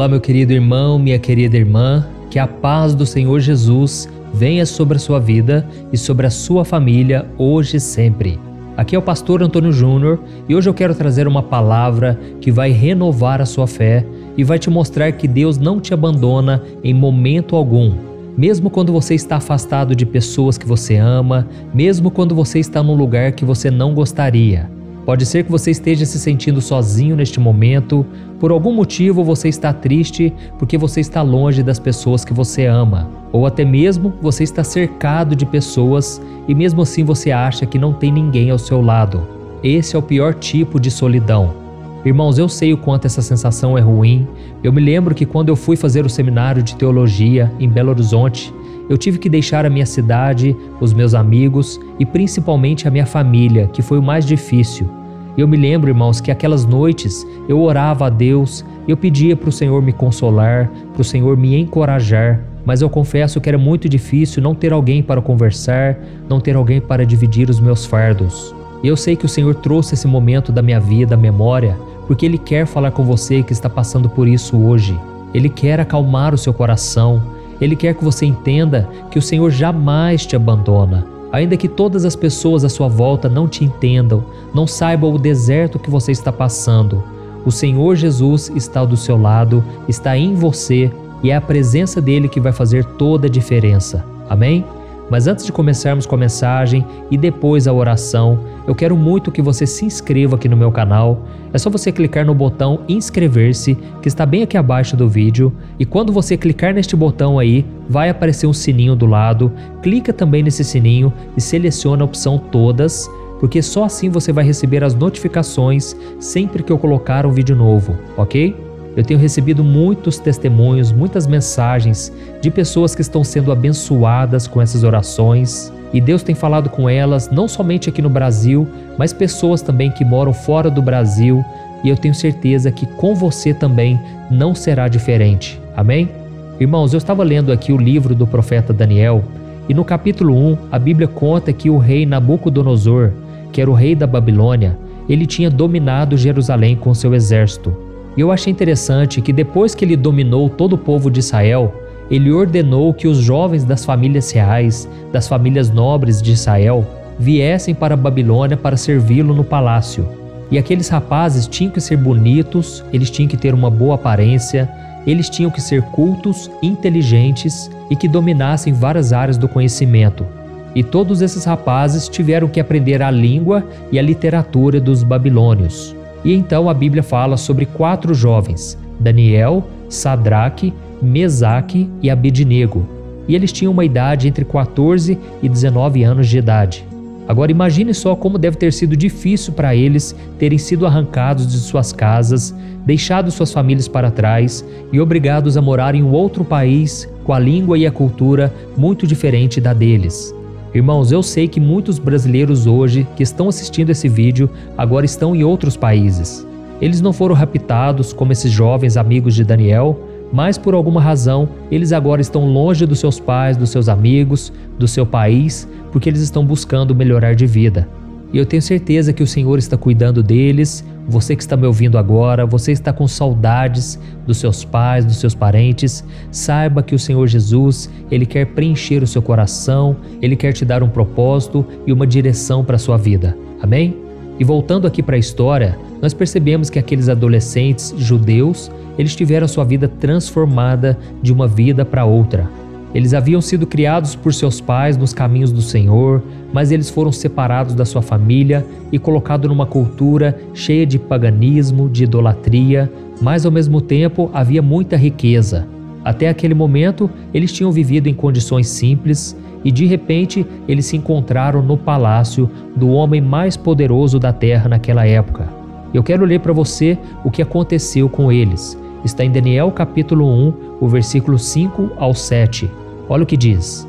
Olá, meu querido irmão, minha querida irmã, que a paz do Senhor Jesus venha sobre a sua vida e sobre a sua família hoje e sempre. Aqui é o pastor Antônio Júnior e hoje eu quero trazer uma palavra que vai renovar a sua fé e vai te mostrar que Deus não te abandona em momento algum. Mesmo quando você está afastado de pessoas que você ama, mesmo quando você está num lugar que você não gostaria. Pode ser que você esteja se sentindo sozinho neste momento, por algum motivo você está triste porque você está longe das pessoas que você ama, ou até mesmo você está cercado de pessoas e mesmo assim você acha que não tem ninguém ao seu lado. Esse é o pior tipo de solidão. Irmãos, eu sei o quanto essa sensação é ruim. Eu me lembro que quando eu fui fazer o seminário de teologia em Belo Horizonte, eu tive que deixar a minha cidade, os meus amigos e principalmente a minha família, que foi o mais difícil. Eu me lembro, irmãos, que aquelas noites eu orava a Deus, eu pedia para o Senhor me consolar, para o Senhor me encorajar, mas eu confesso que era muito difícil não ter alguém para conversar, não ter alguém para dividir os meus fardos. Eu sei que o Senhor trouxe esse momento da minha vida à memória, porque Ele quer falar com você que está passando por isso hoje. Ele quer acalmar o seu coração. Ele quer que você entenda que o Senhor jamais te abandona. Ainda que todas as pessoas à sua volta não te entendam, não saibam o deserto que você está passando, o Senhor Jesus está do seu lado, está em você e é a presença dele que vai fazer toda a diferença. Amém? Mas antes de começarmos com a mensagem e depois a oração, eu quero muito que você se inscreva aqui no meu canal. É só você clicar no botão inscrever-se, que está bem aqui abaixo do vídeo. E quando você clicar neste botão aí, vai aparecer um sininho do lado. Clica também nesse sininho e seleciona a opção todas, porque só assim você vai receber as notificações sempre que eu colocar um vídeo novo, ok? Eu tenho recebido muitos testemunhos, muitas mensagens de pessoas que estão sendo abençoadas com essas orações e Deus tem falado com elas, não somente aqui no Brasil, mas pessoas também que moram fora do Brasil e eu tenho certeza que com você também não será diferente. Amém? Irmãos, eu estava lendo aqui o livro do profeta Daniel e no capítulo 1 a Bíblia conta que o rei Nabucodonosor, que era o rei da Babilônia, ele tinha dominado Jerusalém com seu exército. E eu achei interessante que depois que ele dominou todo o povo de Israel, ele ordenou que os jovens das famílias reais, das famílias nobres de Israel, viessem para a Babilônia para servi-lo no palácio. E aqueles rapazes tinham que ser bonitos, eles tinham que ter uma boa aparência, eles tinham que ser cultos, inteligentes e que dominassem várias áreas do conhecimento. E todos esses rapazes tiveram que aprender a língua e a literatura dos babilônios. E então a Bíblia fala sobre 4 jovens, Daniel, Sadraque, Mesaque e Abednego. E eles tinham uma idade entre 14 e 19 anos de idade. Agora imagine só como deve ter sido difícil para eles terem sido arrancados de suas casas, deixado suas famílias para trás e obrigados a morar em um outro país com a língua e a cultura muito diferente da deles. Irmãos, eu sei que muitos brasileiros hoje que estão assistindo esse vídeo agora estão em outros países. Eles não foram raptados como esses jovens amigos de Daniel, mas por alguma razão eles agora estão longe dos seus pais, dos seus amigos, do seu país, porque eles estão buscando melhorar de vida. E eu tenho certeza que o Senhor está cuidando deles. Você que está me ouvindo agora, você está com saudades dos seus pais, dos seus parentes, saiba que o Senhor Jesus, Ele quer preencher o seu coração, Ele quer te dar um propósito e uma direção para a sua vida. Amém? E voltando aqui para a história, nós percebemos que aqueles adolescentes judeus, eles tiveram sua vida transformada de uma vida para outra. Eles haviam sido criados por seus pais nos caminhos do Senhor, mas eles foram separados da sua família e colocados numa cultura cheia de paganismo, de idolatria, mas ao mesmo tempo havia muita riqueza. Até aquele momento, eles tinham vivido em condições simples e de repente eles se encontraram no palácio do homem mais poderoso da terra naquela época. Eu quero ler para você o que aconteceu com eles. Está em Daniel capítulo 1, o versículo 5 ao 7. Olha o que diz.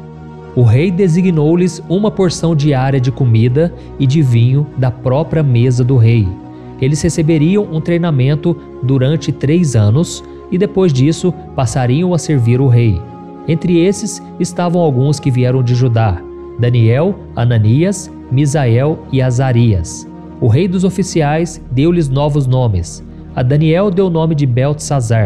O rei designou-lhes uma porção diária de comida e de vinho da própria mesa do rei. Eles receberiam um treinamento durante 3 anos e depois disso passariam a servir o rei. Entre esses estavam alguns que vieram de Judá, Daniel, Ananias, Misael e Azarias. O rei dos oficiais deu-lhes novos nomes. A Daniel deu o nome de Beltesazar,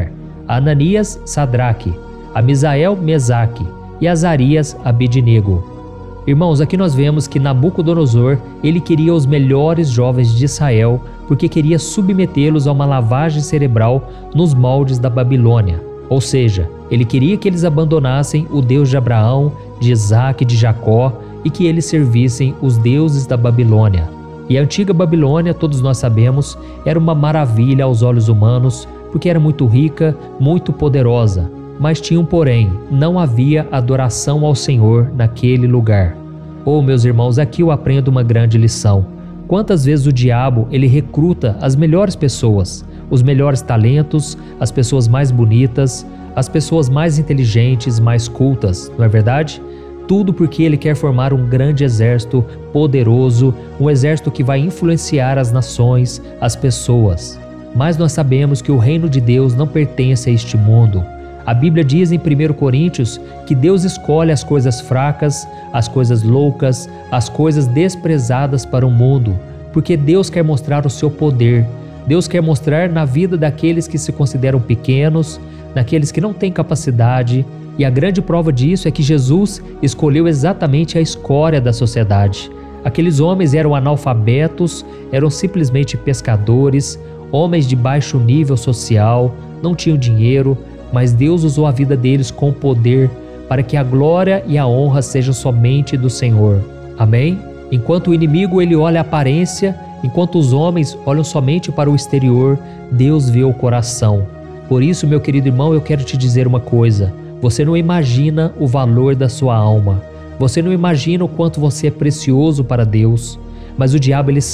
a Ananias, Sadraque, a Misael, Mesaque e a Azarias, Abednego. Irmãos, aqui nós vemos que Nabucodonosor, ele queria os melhores jovens de Israel porque queria submetê-los a uma lavagem cerebral nos moldes da Babilônia. Ou seja, ele queria que eles abandonassem o Deus de Abraão, de Isaque e de Jacó e que eles servissem os deuses da Babilônia. E a antiga Babilônia, todos nós sabemos, era uma maravilha aos olhos humanos porque era muito rica, muito poderosa. Mas tinha um porém, não havia adoração ao Senhor naquele lugar. Oh, meus irmãos, aqui eu aprendo uma grande lição. Quantas vezes o diabo, ele recruta as melhores pessoas, os melhores talentos, as pessoas mais bonitas, as pessoas mais inteligentes, mais cultas, não é verdade? Tudo porque ele quer formar um grande exército poderoso, um exército que vai influenciar as nações, as pessoas. Mas nós sabemos que o reino de Deus não pertence a este mundo. A Bíblia diz em 1 Coríntios que Deus escolhe as coisas fracas, as coisas loucas, as coisas desprezadas para o mundo, porque Deus quer mostrar o seu poder. Deus quer mostrar na vida daqueles que se consideram pequenos, naqueles que não têm capacidade, e a grande prova disso é que Jesus escolheu exatamente a escória da sociedade. Aqueles homens eram analfabetos, eram simplesmente pescadores, homens de baixo nível social, não tinham dinheiro, mas Deus usou a vida deles com poder para que a glória e a honra sejam somente do Senhor. Amém? Enquanto o inimigo ele olha a aparência, enquanto os homens olham somente para o exterior, Deus vê o coração. Por isso, meu querido irmão, eu quero te dizer uma coisa. Você não imagina o valor da sua alma. Você não imagina o quanto você é precioso para Deus. Mas o diabo ele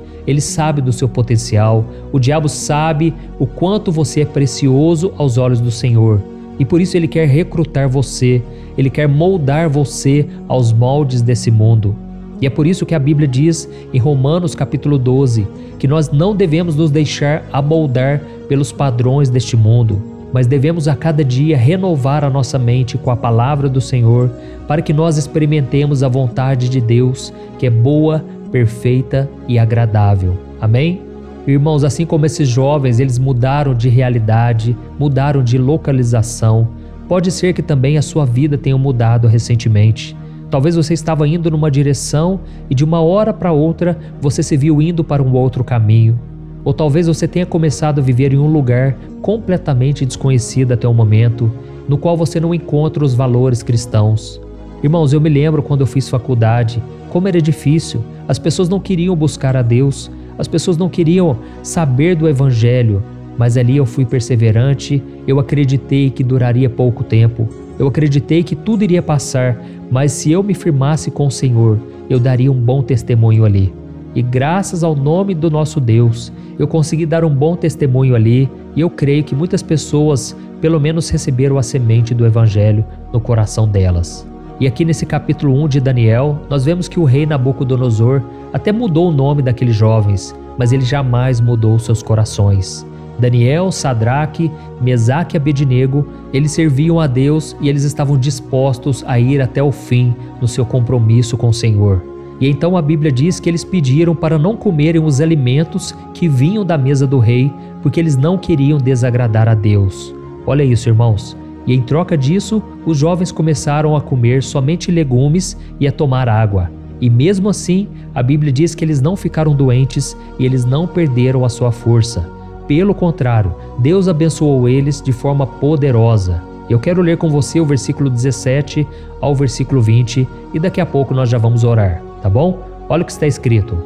sabe do seu potencial. O diabo sabe o quanto você é precioso aos olhos do Senhor. E por isso ele quer recrutar você. Ele quer moldar você aos moldes desse mundo. E é por isso que a Bíblia diz em Romanos capítulo 12 que nós não devemos nos deixar amoldar pelos padrões deste mundo, mas devemos a cada dia renovar a nossa mente com a palavra do Senhor para que nós experimentemos a vontade de Deus, que é boa, perfeita e agradável. Amém? Irmãos, assim como esses jovens, eles mudaram de realidade, mudaram de localização, pode ser que também a sua vida tenha mudado recentemente. Talvez você estava indo numa direção e de uma hora para outra você se viu indo para um outro caminho. Ou talvez você tenha começado a viver em um lugar completamente desconhecido até o momento, no qual você não encontra os valores cristãos. Irmãos, eu me lembro quando eu fiz faculdade, como era difícil. As pessoas não queriam buscar a Deus, as pessoas não queriam saber do Evangelho, mas ali eu fui perseverante, eu acreditei que duraria pouco tempo, eu acreditei que tudo iria passar, mas se eu me firmasse com o Senhor, eu daria um bom testemunho ali. E graças ao nome do nosso Deus, eu consegui dar um bom testemunho ali, e eu creio que muitas pessoas, pelo menos, receberam a semente do Evangelho no coração delas. E aqui nesse capítulo 1 de Daniel, nós vemos que o rei Nabucodonosor até mudou o nome daqueles jovens, mas ele jamais mudou seus corações. Daniel, Sadraque, Mesaque e Abednego, eles serviam a Deus e eles estavam dispostos a ir até o fim no seu compromisso com o Senhor. E então a Bíblia diz que eles pediram para não comerem os alimentos que vinham da mesa do rei, porque eles não queriam desagradar a Deus. Olha isso, irmãos. E em troca disso, os jovens começaram a comer somente legumes e a tomar água. E mesmo assim, a Bíblia diz que eles não ficaram doentes e eles não perderam a sua força. Pelo contrário, Deus abençoou eles de forma poderosa. Eu quero ler com você o versículo 17 ao versículo 20 e daqui a pouco nós já vamos orar, tá bom? Olha o que está escrito.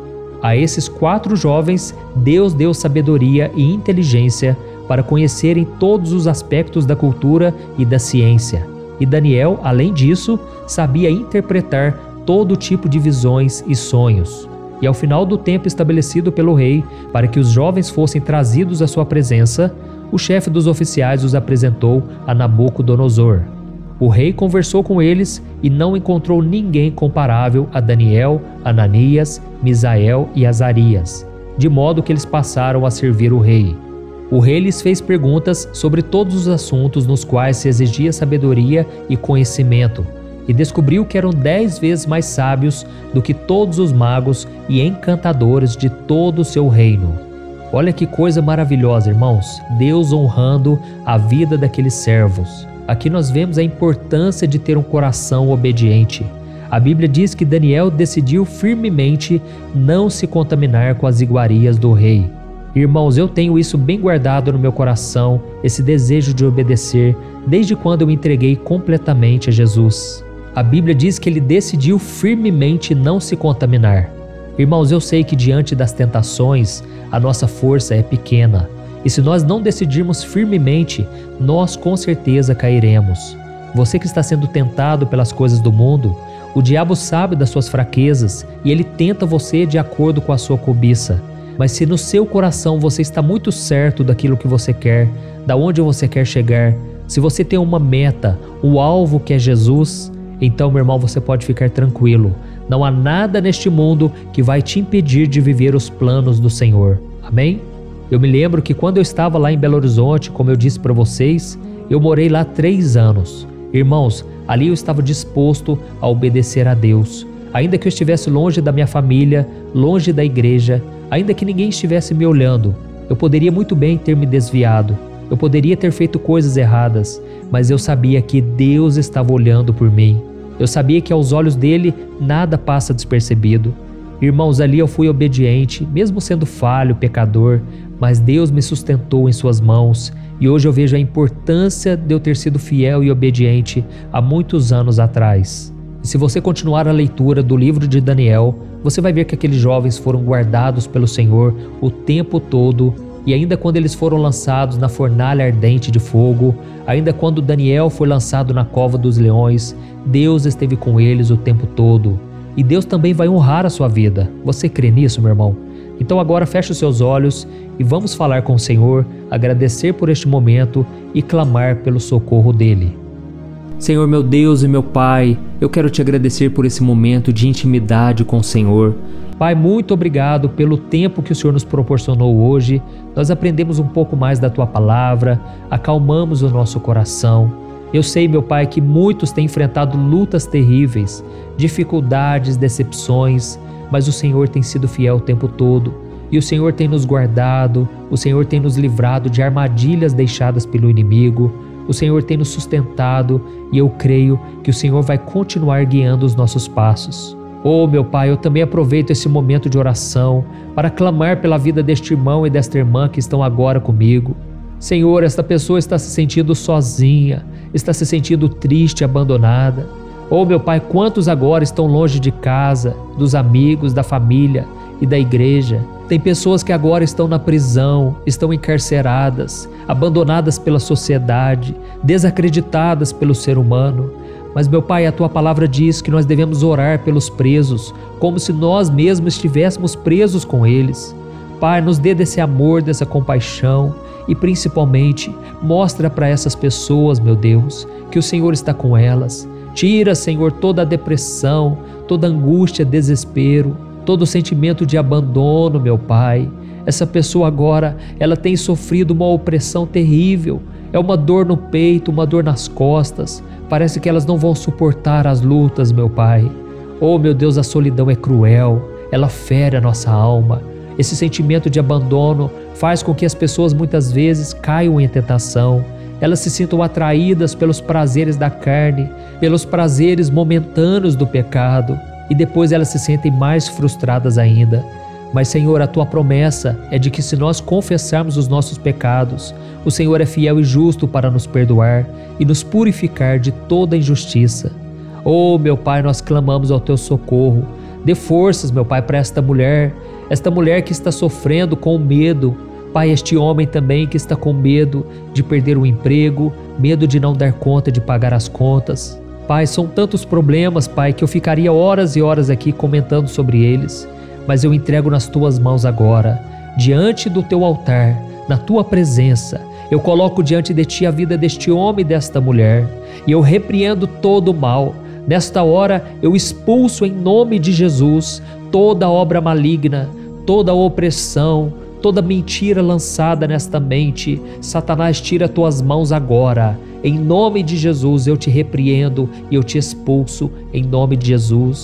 A esses 4 jovens, Deus deu sabedoria e inteligência para conhecerem todos os aspectos da cultura e da ciência. E Daniel, além disso, sabia interpretar todo tipo de visões e sonhos. E ao final do tempo estabelecido pelo rei, para que os jovens fossem trazidos à sua presença, o chefe dos oficiais os apresentou a Nabucodonosor. O rei conversou com eles e não encontrou ninguém comparável a Daniel, Ananias, Misael e Azarias, de modo que eles passaram a servir o rei. O rei lhes fez perguntas sobre todos os assuntos nos quais se exigia sabedoria e conhecimento, e descobriu que eram 10 vezes mais sábios do que todos os magos e encantadores de todo o seu reino. Olha que coisa maravilhosa, irmãos, Deus honrando a vida daqueles servos. Aqui nós vemos a importância de ter um coração obediente. A Bíblia diz que Daniel decidiu firmemente não se contaminar com as iguarias do rei. Irmãos, eu tenho isso bem guardado no meu coração, esse desejo de obedecer, desde quando eu me entreguei completamente a Jesus. A Bíblia diz que ele decidiu firmemente não se contaminar. Irmãos, eu sei que diante das tentações, a nossa força é pequena. E se nós não decidirmos firmemente, nós com certeza cairemos. Você que está sendo tentado pelas coisas do mundo, o diabo sabe das suas fraquezas e ele tenta você de acordo com a sua cobiça. Mas se no seu coração você está muito certo daquilo que você quer, da onde você quer chegar, se você tem uma meta, o alvo que é Jesus, então, meu irmão, você pode ficar tranquilo. Não há nada neste mundo que vai te impedir de viver os planos do Senhor. Amém? Eu me lembro que quando eu estava lá em Belo Horizonte, como eu disse para vocês, eu morei lá 3 anos. Irmãos, ali eu estava disposto a obedecer a Deus. Ainda que eu estivesse longe da minha família, longe da igreja, ainda que ninguém estivesse me olhando, eu poderia muito bem ter me desviado. Eu poderia ter feito coisas erradas, mas eu sabia que Deus estava olhando por mim. Eu sabia que aos olhos dele nada passa despercebido. Irmãos, ali eu fui obediente, mesmo sendo falho, pecador, mas Deus me sustentou em suas mãos e hoje eu vejo a importância de eu ter sido fiel e obediente há muitos anos atrás. E se você continuar a leitura do livro de Daniel, você vai ver que aqueles jovens foram guardados pelo Senhor o tempo todo. E ainda quando eles foram lançados na fornalha ardente de fogo, ainda quando Daniel foi lançado na cova dos leões, Deus esteve com eles o tempo todo. E Deus também vai honrar a sua vida. Você crê nisso, meu irmão? Então agora feche os seus olhos e vamos falar com o Senhor, agradecer por este momento e clamar pelo socorro dele. Senhor, meu Deus e meu Pai, eu quero te agradecer por esse momento de intimidade com o Senhor. Pai, muito obrigado pelo tempo que o Senhor nos proporcionou hoje. Nós aprendemos um pouco mais da Tua Palavra, acalmamos o nosso coração. Eu sei, meu Pai, que muitos têm enfrentado lutas terríveis, dificuldades, decepções, mas o Senhor tem sido fiel o tempo todo. E o Senhor tem nos guardado, o Senhor tem nos livrado de armadilhas deixadas pelo inimigo. O Senhor tem nos sustentado e eu creio que o Senhor vai continuar guiando os nossos passos. Oh, meu Pai, eu também aproveito esse momento de oração para clamar pela vida deste irmão e desta irmã que estão agora comigo. Senhor, esta pessoa está se sentindo sozinha, está se sentindo triste, abandonada. Oh, meu Pai, quantos agora estão longe de casa, dos amigos, da família e da igreja? Tem pessoas que agora estão na prisão, estão encarceradas, abandonadas pela sociedade, desacreditadas pelo ser humano. Mas, meu Pai, a Tua Palavra diz que nós devemos orar pelos presos, como se nós mesmos estivéssemos presos com eles. Pai, nos dê desse amor, dessa compaixão e, principalmente, mostra para essas pessoas, meu Deus, que o Senhor está com elas. Tira, Senhor, toda a depressão, toda a angústia, desespero, todo o sentimento de abandono, meu Pai. Essa pessoa agora, ela tem sofrido uma opressão terrível. É uma dor no peito, uma dor nas costas. Parece que elas não vão suportar as lutas, meu Pai. Oh, meu Deus, a solidão é cruel, ela fere a nossa alma. Esse sentimento de abandono faz com que as pessoas muitas vezes caiam em tentação. Elas se sintam atraídas pelos prazeres da carne, pelos prazeres momentâneos do pecado, e depois elas se sentem mais frustradas ainda. Mas, Senhor, a Tua promessa é de que se nós confessarmos os nossos pecados, o Senhor é fiel e justo para nos perdoar e nos purificar de toda injustiça. Oh, meu Pai, nós clamamos ao Teu socorro. Dê forças, meu Pai, para esta mulher que está sofrendo com medo. Pai, este homem também que está com medo de perder o emprego, medo de não dar conta de pagar as contas. Pai, são tantos problemas, Pai, que eu ficaria horas e horas aqui comentando sobre eles. Mas eu entrego nas Tuas mãos agora, diante do Teu altar, na Tua presença. Eu coloco diante de Ti a vida deste homem e desta mulher, e eu repreendo todo o mal. Nesta hora eu expulso em nome de Jesus toda obra maligna, toda opressão, toda mentira lançada nesta mente. Satanás, tira Tuas mãos agora. Em nome de Jesus eu te repreendo e eu te expulso em nome de Jesus.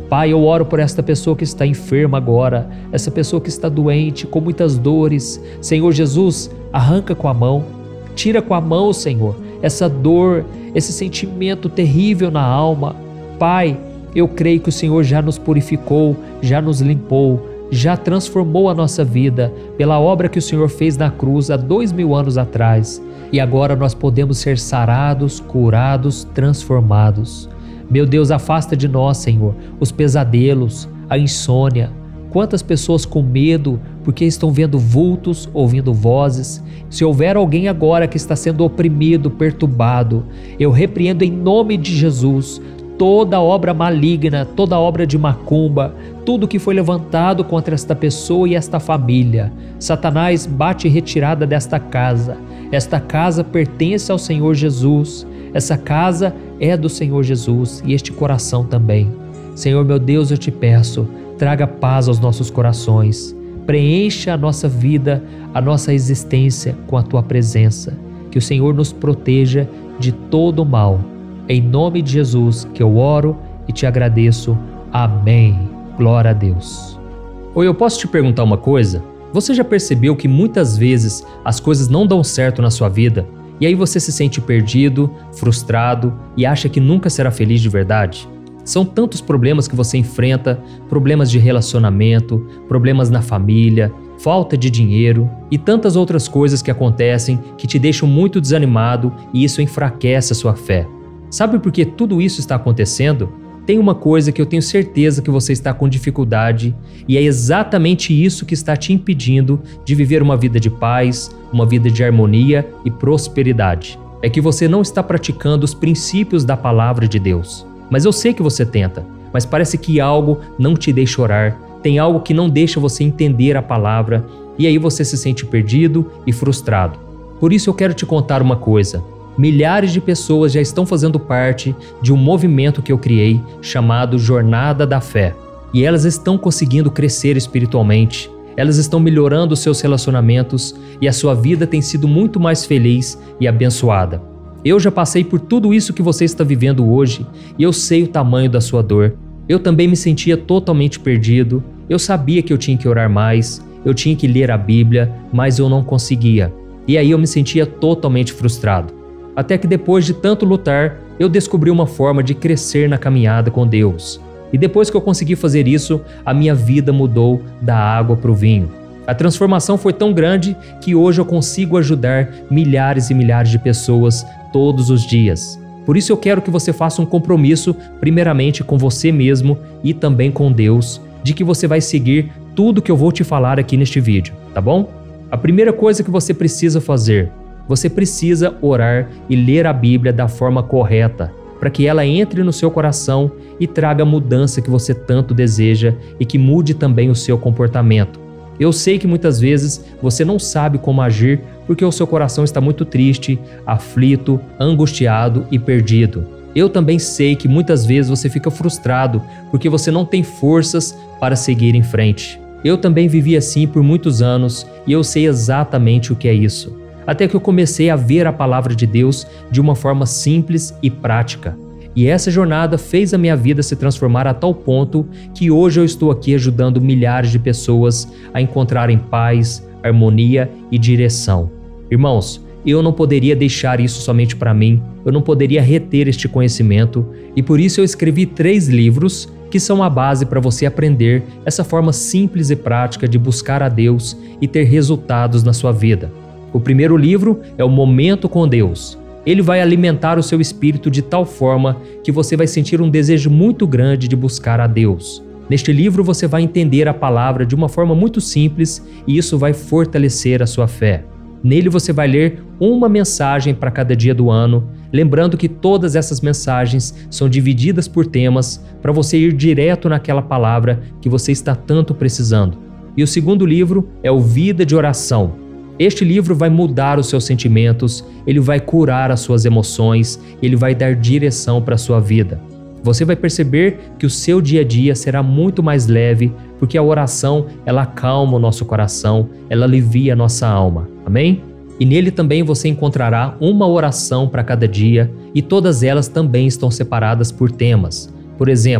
Pai, eu oro por esta pessoa que está enferma agora, essa pessoa que está doente, com muitas dores. Senhor Jesus, arranca com a mão, tira com a mão, Senhor, essa dor, esse sentimento terrível na alma. Pai, eu creio que o Senhor já nos purificou, já nos limpou, já transformou a nossa vida pela obra que o Senhor fez na cruz há 2000 anos atrás. E agora nós podemos ser sarados, curados, transformados. Meu Deus, afasta de nós, Senhor, os pesadelos, a insônia. Quantas pessoas com medo porque estão vendo vultos, ouvindo vozes. Se houver alguém agora que está sendo oprimido, perturbado, eu repreendo em nome de Jesus toda obra maligna, toda obra de macumba, tudo que foi levantado contra esta pessoa e esta família. Satanás, bate retirada desta casa. Esta casa pertence ao Senhor Jesus. Essa casa é do Senhor Jesus e este coração também. Senhor meu Deus, eu te peço, traga paz aos nossos corações. Preencha a nossa vida, a nossa existência com a tua presença. Que o Senhor nos proteja de todo o mal. Em nome de Jesus que eu oro e te agradeço. Amém. Glória a Deus. Oi, eu posso te perguntar uma coisa? Você já percebeu que muitas vezes as coisas não dão certo na sua vida? E aí você se sente perdido, frustrado e acha que nunca será feliz de verdade? São tantos problemas que você enfrenta, problemas de relacionamento, problemas na família, falta de dinheiro e tantas outras coisas que acontecem que te deixam muito desanimado e isso enfraquece a sua fé. Sabe por que tudo isso está acontecendo? Tem uma coisa que eu tenho certeza que você está com dificuldade e é exatamente isso que está te impedindo de viver uma vida de paz, uma vida de harmonia e prosperidade. É que você não está praticando os princípios da palavra de Deus. Mas eu sei que você tenta, mas parece que algo não te deixa orar, tem algo que não deixa você entender a palavra e aí você se sente perdido e frustrado. Por isso eu quero te contar uma coisa. Milhares de pessoas já estão fazendo parte de um movimento que eu criei chamado Jornada da Fé. E elas estão conseguindo crescer espiritualmente, elas estão melhorando seus relacionamentos e a sua vida tem sido muito mais feliz e abençoada. Eu já passei por tudo isso que você está vivendo hoje e eu sei o tamanho da sua dor. Eu também me sentia totalmente perdido, eu sabia que eu tinha que orar mais, eu tinha que ler a Bíblia, mas eu não conseguia. E aí eu me sentia totalmente frustrado. Até que depois de tanto lutar, eu descobri uma forma de crescer na caminhada com Deus. E depois que eu consegui fazer isso, a minha vida mudou da água para o vinho. A transformação foi tão grande que hoje eu consigo ajudar milhares e milhares de pessoas todos os dias. Por isso eu quero que você faça um compromisso, primeiramente com você mesmo e também com Deus, de que você vai seguir tudo que eu vou te falar aqui neste vídeo, tá bom? A primeira coisa que você precisa fazer, você precisa orar e ler a Bíblia da forma correta, para que ela entre no seu coração e traga a mudança que você tanto deseja e que mude também o seu comportamento. Eu sei que muitas vezes você não sabe como agir porque o seu coração está muito triste, aflito, angustiado e perdido. Eu também sei que muitas vezes você fica frustrado porque você não tem forças para seguir em frente. Eu também vivi assim por muitos anos e eu sei exatamente o que é isso. Até que eu comecei a ver a palavra de Deus de uma forma simples e prática. E essa jornada fez a minha vida se transformar a tal ponto que hoje eu estou aqui ajudando milhares de pessoas a encontrarem paz, harmonia e direção. Irmãos, eu não poderia deixar isso somente para mim, eu não poderia reter este conhecimento e por isso eu escrevi 3 livros que são a base para você aprender essa forma simples e prática de buscar a Deus e ter resultados na sua vida. O primeiro livro é o Momento com Deus. Ele vai alimentar o seu espírito de tal forma que você vai sentir um desejo muito grande de buscar a Deus. Neste livro você vai entender a palavra de uma forma muito simples e isso vai fortalecer a sua fé. Nele você vai ler uma mensagem para cada dia do ano, lembrando que todas essas mensagens são divididas por temas para você ir direto naquela palavra que você está tanto precisando. E o segundo livro é o Vida de Oração. Este livro vai mudar os seus sentimentos, ele vai curar as suas emoções, ele vai dar direção para a sua vida. Você vai perceber que o seu dia a dia será muito mais leve, porque a oração, ela acalma o nosso coração, ela alivia a nossa alma. Amém? E nele também você encontrará uma oração para cada dia e todas elas também estão separadas por temas. Por exemplo,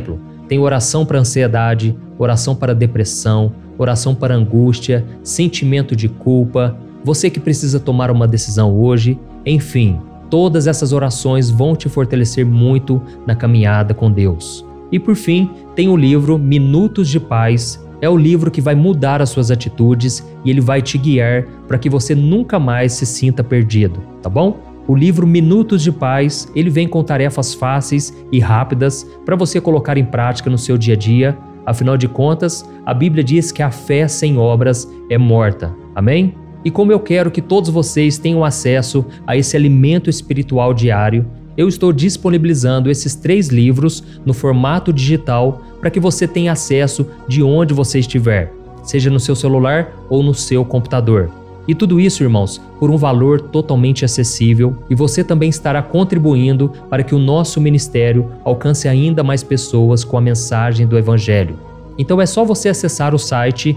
Tem oração para ansiedade, oração para depressão, oração para angústia, sentimento de culpa, você que precisa tomar uma decisão hoje, enfim, todas essas orações vão te fortalecer muito na caminhada com Deus. E por fim, tem o livro Minutos de Paz. É o livro que vai mudar as suas atitudes e ele vai te guiar para que você nunca mais se sinta perdido, tá bom? O livro Minutos de Paz, ele vem com tarefas fáceis e rápidas para você colocar em prática no seu dia a dia. Afinal de contas, a Bíblia diz que a fé sem obras é morta. Amém? E como eu quero que todos vocês tenham acesso a esse alimento espiritual diário, eu estou disponibilizando esses 3 livros no formato digital para que você tenha acesso de onde você estiver, seja no seu celular ou no seu computador. E tudo isso, irmãos, por um valor totalmente acessível, e você também estará contribuindo para que o nosso ministério alcance ainda mais pessoas com a mensagem do Evangelho. Então é só você acessar o site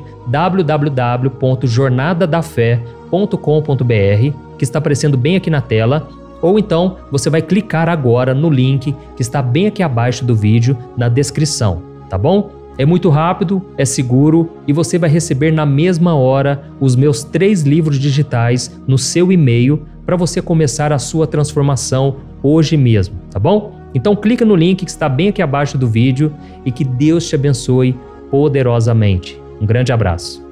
www.jornadadafé.com.br, que está aparecendo bem aqui na tela, ou então você vai clicar agora no link que está bem aqui abaixo do vídeo, na descrição, tá bom? É muito rápido, é seguro e você vai receber na mesma hora os meus 3 livros digitais no seu e-mail para você começar a sua transformação hoje mesmo, tá bom? Então clica no link que está bem aqui abaixo do vídeo e que Deus te abençoe poderosamente. Um grande abraço.